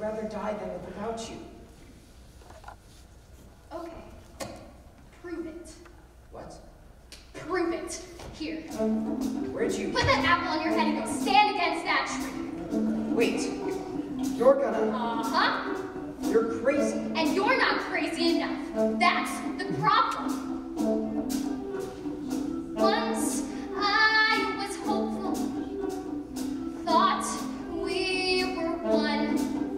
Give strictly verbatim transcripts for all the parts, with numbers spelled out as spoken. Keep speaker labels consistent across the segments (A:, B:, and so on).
A: rather die than live without you.
B: Okay. Prove it.
A: What?
B: Prove it. Here.
A: Where'd you...
B: Put that apple on your head and go stand against that tree.
A: Wait. You're gonna...
B: Uh-huh.
A: You're crazy.
B: And you're not crazy enough. That's the problem. Once I was hopeful, thought we were one.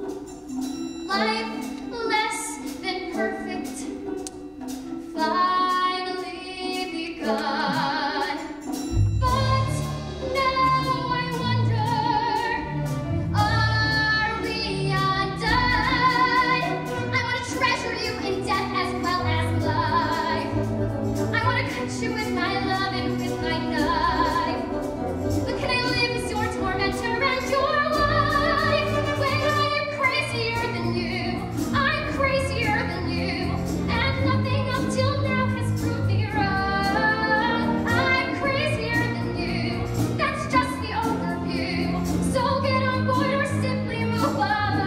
B: Life less than perfect, finally begun. But now I wonder, are we undone? I want to treasure you in death as well as life. I want to cut you with my love and with my knife. But can I live as your tormentor and your wife? When I am crazier than you, I'm crazier than you, and nothing up till now has proved me wrong. I'm crazier than you, that's just the overview. So get on board or simply move on.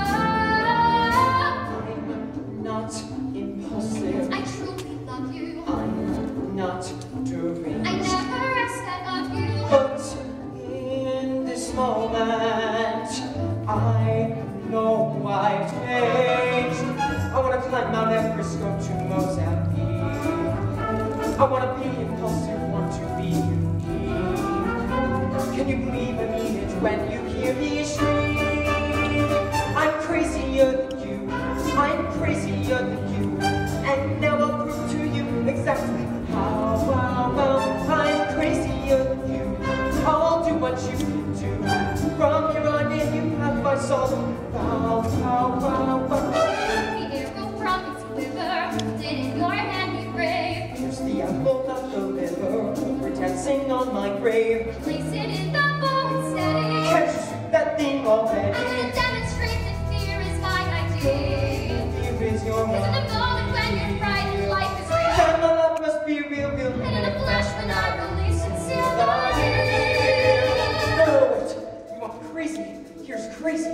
A: I'm not impulsive.
B: I truly love you.
A: I'm not deranged.
B: I never asked that of you.
A: But in this moment, I know I've changed. I want to climb Mount Everest, go to Mozambique. I want to be impulsive, want to be unique. Can you believe I mean it when you hear me shriek? I'm crazier than you, I'm crazier than you, and now I'll prove to you exactly how, how, how I'm crazier than you. I'll do what you can do. From here on in, you have my soul. Bow, bow, bow, bow.
B: The arrow from its quiver, did in your hand be brave.
A: Here's the apple, not the liver. We're dancing on my grave.
B: Place it in the bow and steady.
A: Can't you shoot that thing already?
B: I'm gonna demonstrate that fear is my idea.
A: Fear is your
B: Cause in
A: mind.
B: the moment when you're frightened, life is real.
A: Then my love must be real, real.
B: And in a flash when I release and seal the deal.
A: No, wait. You want crazy? Here's crazy.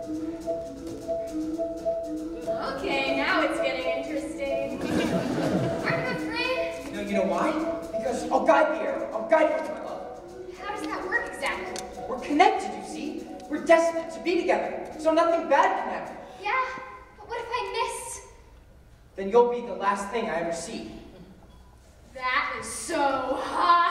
C: Okay, now it's getting interesting.
B: Aren't you afraid?
A: No, you know why? Because I'll guide the arrow. I'll guide you to my love.
B: How does that work exactly?
A: We're connected, you see. We're destined to be together, so nothing bad can happen.
B: Yeah, but what if I miss?
A: Then you'll be the last thing I ever see.
B: That is so hot.